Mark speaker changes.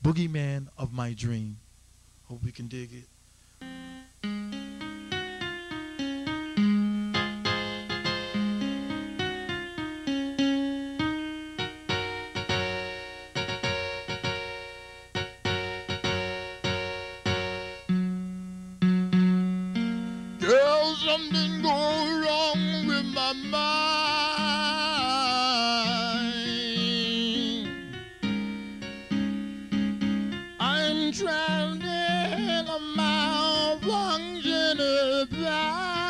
Speaker 1: Boogeyman of My Dream. Hope we can dig it.
Speaker 2: Girl, something go wrong with my mind. I'm trapped in a malfunctioning mind.